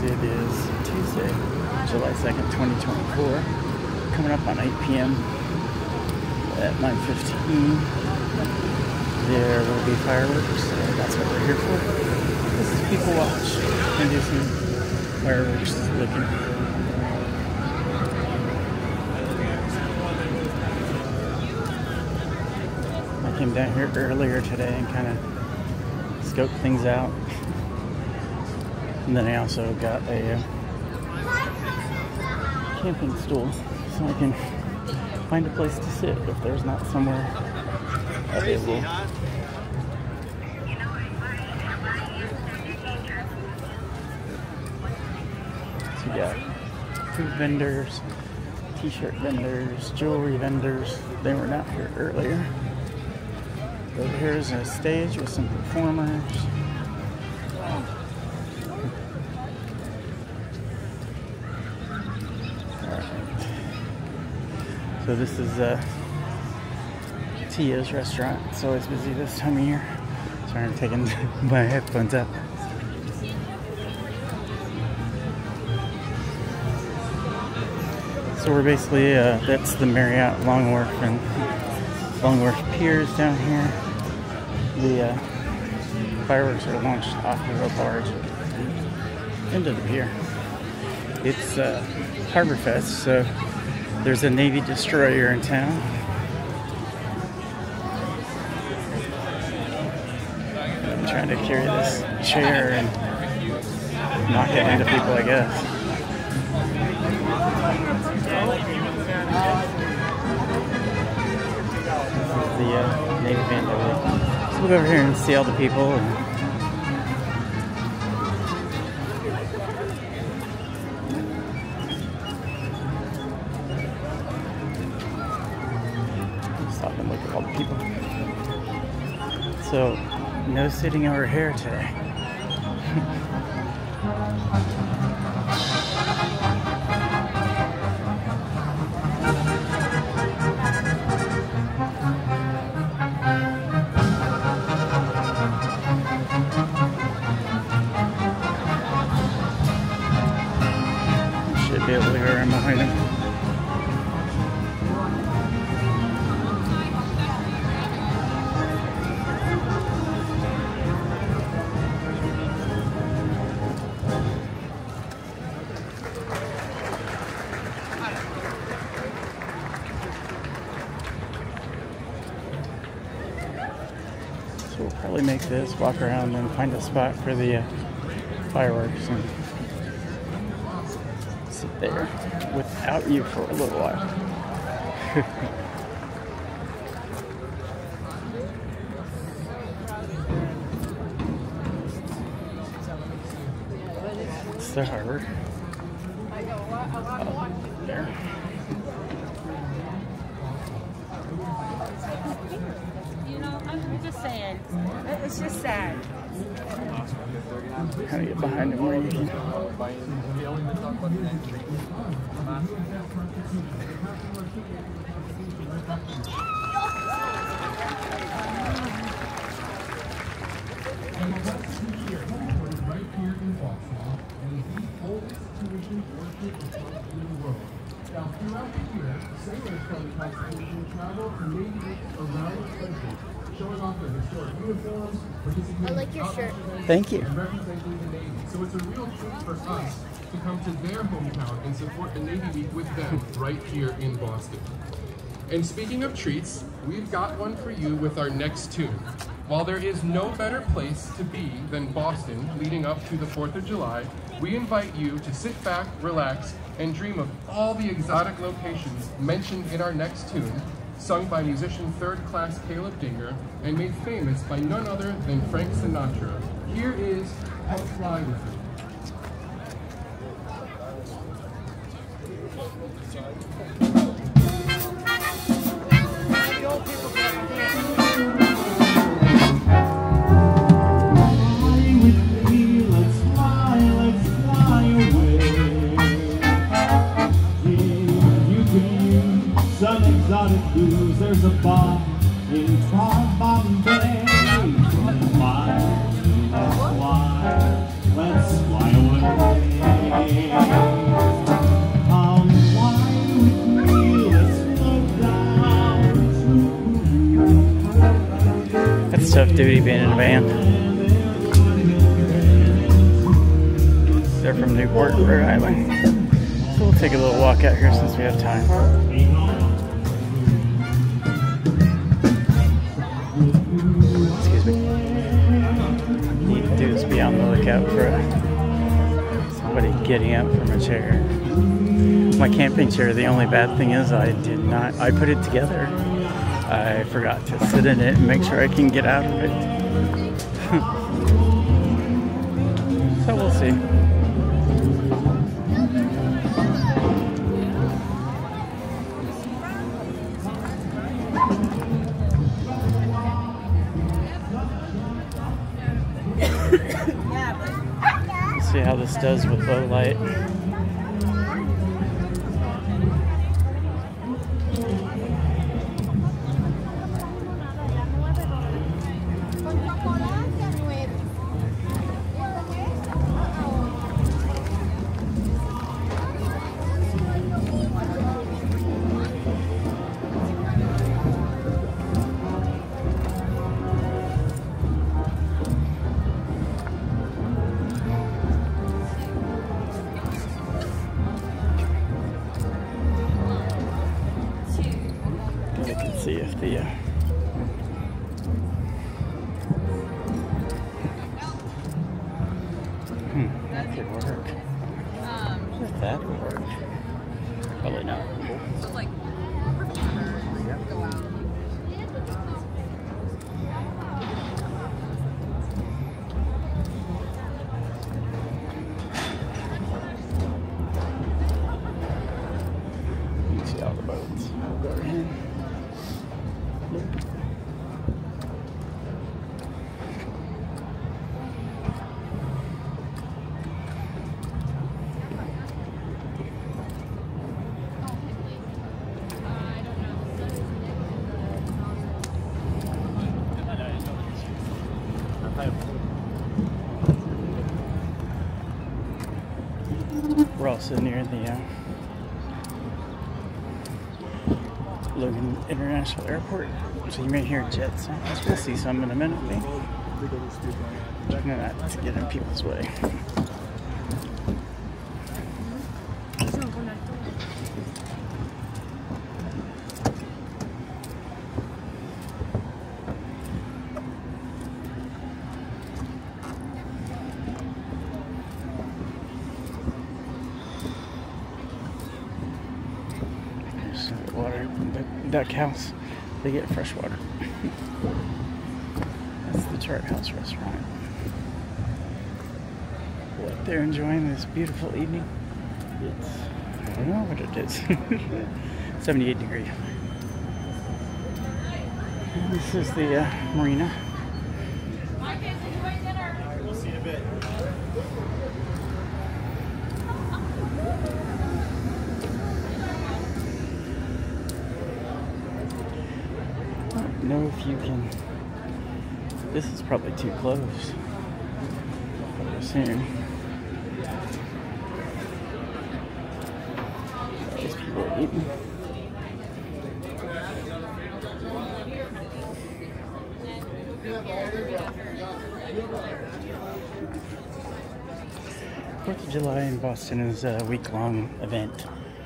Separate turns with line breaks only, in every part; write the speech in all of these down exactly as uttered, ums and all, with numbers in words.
It is Tuesday, July second, twenty twenty-four. Coming up on eight p m at nine fifteen. There will be fireworks, so that's what we're here for. This is people watch and do some fireworks looking. I came down here earlier today and kind of scoped things out. And then I also got a uh, camping stool so I can find a place to sit if there's not somewhere available. So we got food vendors, t-shirt vendors, jewelry vendors. They were not here earlier. Over here is a stage with some performers. So this is uh, Tia's restaurant. It's always busy this time of year. Sorry, I'm taking my headphones out. So we're basically, uh, that's the Marriott Long Wharf and Long Wharf Piers down here. The uh, fireworks are launched off of a barge into the pier. It's uh, Harborfest, so there's a Navy destroyer in town. I'm trying to carry this chair and knock it into people, I guess. This is the uh, Navy band. So we'll go over here and see all the people. And stop and look at all the people. So, no sitting over here today. Should be able to go around behind him. So we'll probably make this, walk around, and find a spot for the uh, fireworks and sit there without you for a little while. It's the harbor. Oh, there.
You know, I'm just saying, it's just sad.
How to get behind him where you can.
Now, throughout the year, sailors from the Constitution travel from Navy around the country, showing off their historic uniforms, participating
I like your shirt.
Thank you.
and representing the Navy. So it's a real treat for us to come to their hometown and support the Navy Week with them right here in Boston. And speaking of treats, we've got one for you with our next tune. While there is no better place to be than Boston leading up to the fourth of July, we invite you to sit back, relax, and dream of all the exotic locations mentioned in our next tune, sung by musician third class Caleb Dinger and made famous by none other than Frank Sinatra. Here is Come Fly With Me.
Some exotic blues, there's a bar in Bombay. Fly, let's fly, let's fly away. Come wine with me, let's slow down.
It's tough duty being in a band. They're from Newport, Rhode Island. So we'll take a little walk out here since we have time. Excuse me. Need to do is be on the lookout for somebody getting up from a chair. My camping chair, the only bad thing is I did not, I put it together. I forgot to sit in it and make sure I can get out of it. So we'll see. See how this does with low light. See if the uh, hmm, that could work. If that would work. Probably not. You can see all the boats. We'll go in. We're also near the uh, Logan International Airport, so you may hear jet sounds. We'll see some in a minute. Trying not to get in people's way. Water, the duck house, they get fresh water. That's the Chart House restaurant. What they're enjoying this beautiful evening. It's, I don't know what it is. seventy-eight degrees. And this is the uh, marina.
We'll see in a bit.
I don't know if you can. This is probably too close. I would assume. These people are eating. Fourth of July in Boston is a week-long event.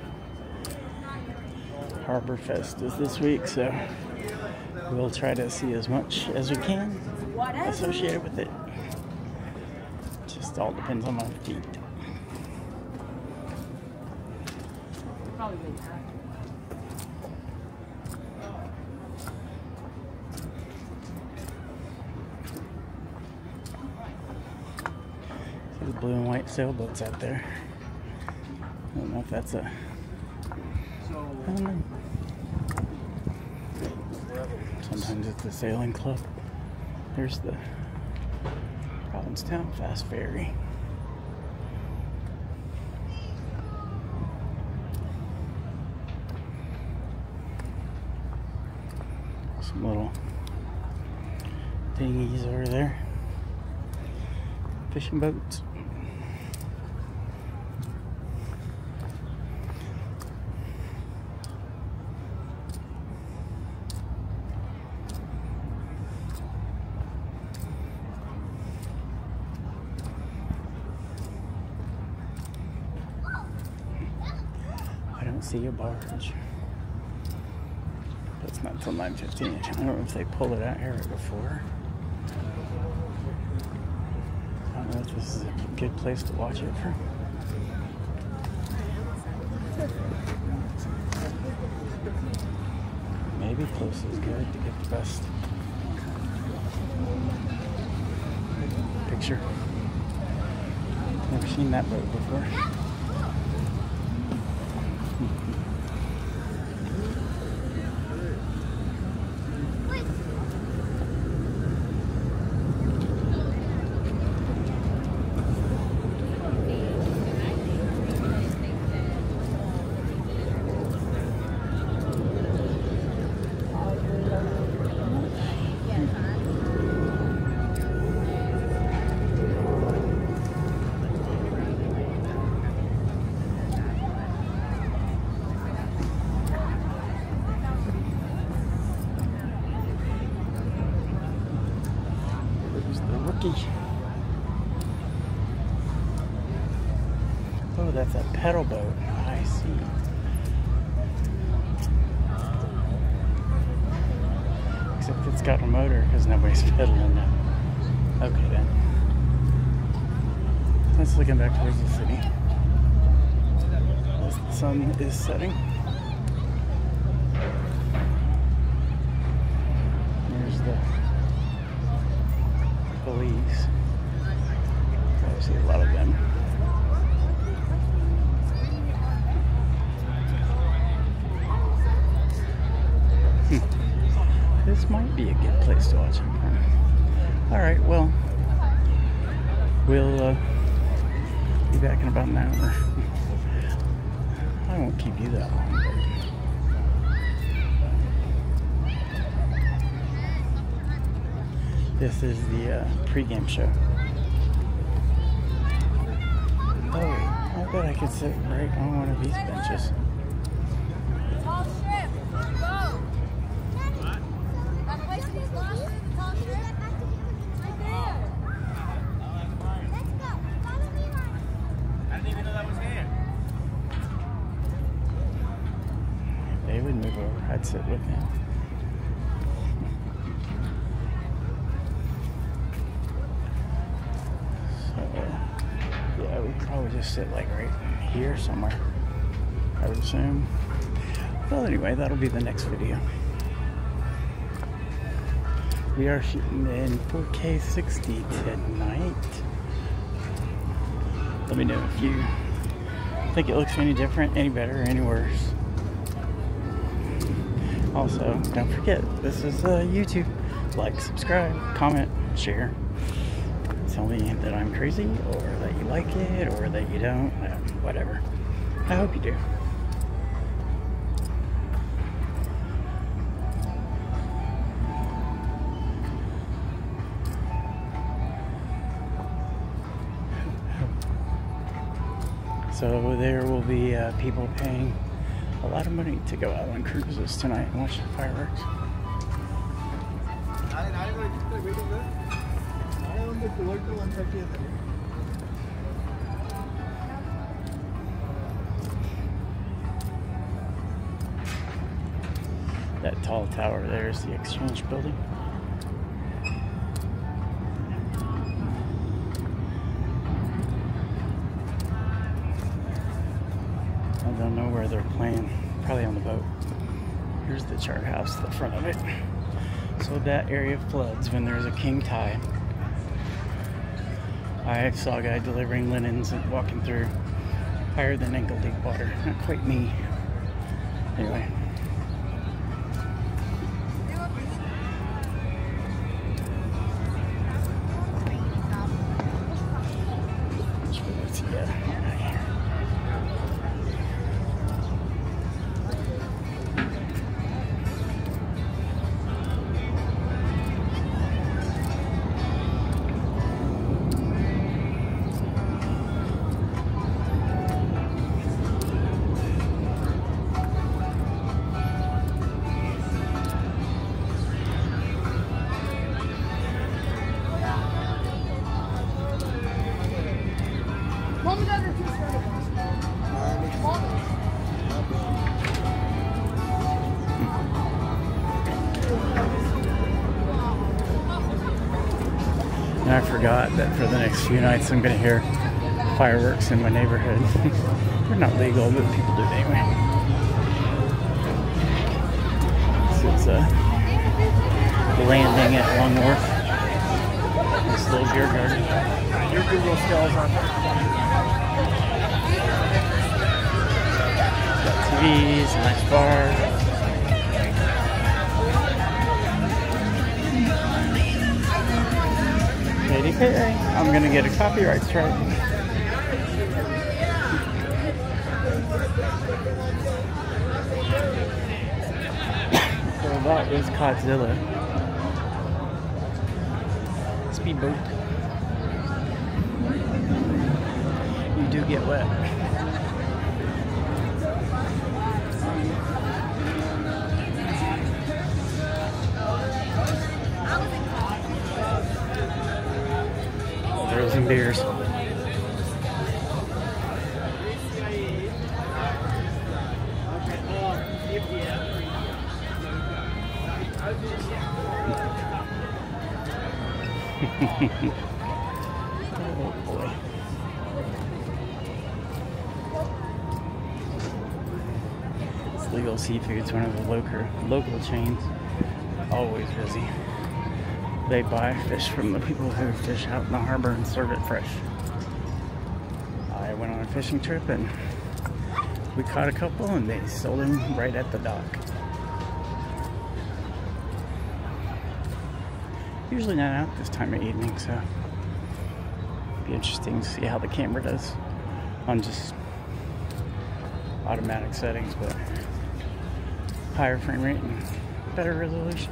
Harborfest is this week, so we'll try to see as much as we can associated with it. Just all depends on my feet. See the blue and white sailboats out there. I don't know if that's a... I don't know. Sometimes it's the sailing club. There's the Provincetown Fast Ferry. Some little dinghies over there. Fishing boats. see a barge. But it's not until nine fifteen. I don't know if they pull it out here before. I don't know if this is a good place to watch it from. Maybe close is good to get the best picture. Never seen that boat before. Oh, that's a pedal boat. I see. Except it's got a motor because nobody's pedaling now. Okay then. Let's looking back towards the city. As the sun is setting. There's the police. I see a lot of them. Hmm. This might be a good place to watch it. Alright, well, we'll uh, be back in about an hour. I won't keep you that long. This is the uh, pregame show. Oh, I bet I could sit right on one of these benches.
Tall strip, go! That place he's lost, the tall strip, right there. Let's go, follow me, Ryan. I didn't even know that was here.
If they would move over, I'd sit with them. Yeah, we'd probably just sit like right here somewhere, I would assume. Well, anyway, that'll be the next video. We are shooting in four K sixty tonight. Let me know if you think it looks any different, any better, or any worse. Also, don't forget, this is uh, YouTube. Like, subscribe, comment, share. Tell me that I'm crazy, or that you like it, or that you don't, uh, whatever. I hope you do. So there will be uh, people paying a lot of money to go out on cruises tonight and watch the fireworks. That tall tower there is the exchange building. I don't know where they're playing. Probably on the boat. Here's the chart house, the front of it. So that area floods when there's a king tide. I saw a guy delivering linens and walking through higher than ankle deep water. Not quite me. Anyway. I forgot that for the next few nights I'm going to hear fireworks in my neighborhood. They're not legal, but people do it anyway. This is uh, the landing at Long Wharf. This little beer garden. Your Google skills on got T Vs, a nice bar. Katy Perry. I'm gonna get a copyright strike. So that is Codzilla. Speedboat. You do get wet. Throws and beers. Oh boy. It's Legal Seafood's one of the local local chains. Always busy. They buy fish from the people who fish out in the harbor and serve it fresh. I went on a fishing trip and we caught a couple and they sold them right at the dock. Usually not out this time of evening, so it'd be interesting to see how the camera does on just automatic settings, but higher frame rate and better resolution.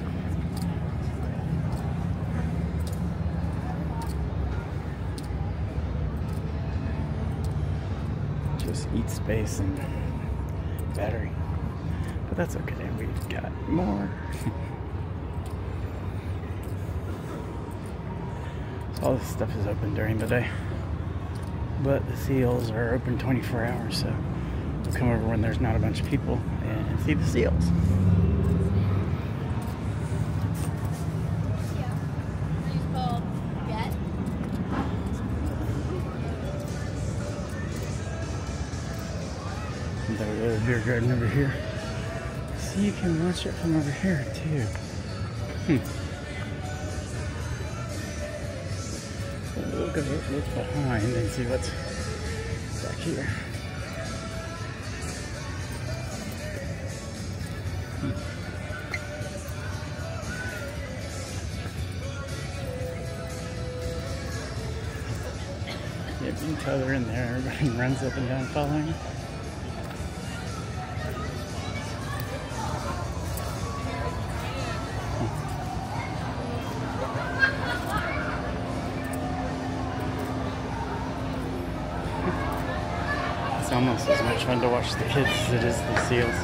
Just eat space and battery, but that's okay. We've got more. So all this stuff is open during the day, but the seals are open twenty-four hours, so we'll come over when there's not a bunch of people and see the seals. There's a little beer garden over here. So you can watch it from over here too. Hmm. So look at it, look behind and see what's back here. Hmm. Yeah, you can tell they're in there. Everybody runs up and down following it. It's almost as much fun to watch the kids as it is the seals.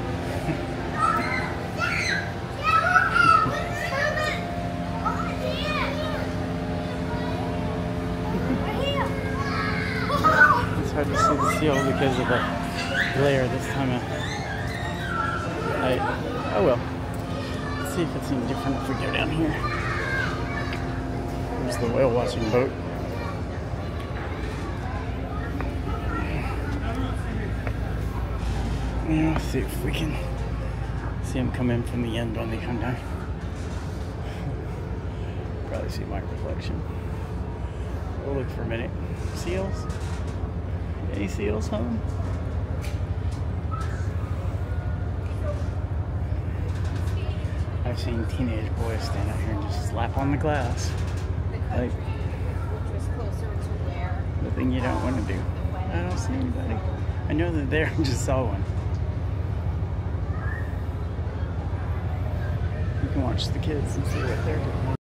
It's hard to see the seal because of the glare this time of night. Oh well. Let's see if it's any different if we go down here. There's the whale watching boat. Yeah, let's see if we can see them come in from the end when they come down. Probably see my reflection. We'll look for a minute. Seals? Any seals home? I've seen teenage boys stand out here and just slap on the glass. Like, the thing you don't want to do. I don't see anybody. I know they're there, I just saw one. You can watch the kids and see what they're doing.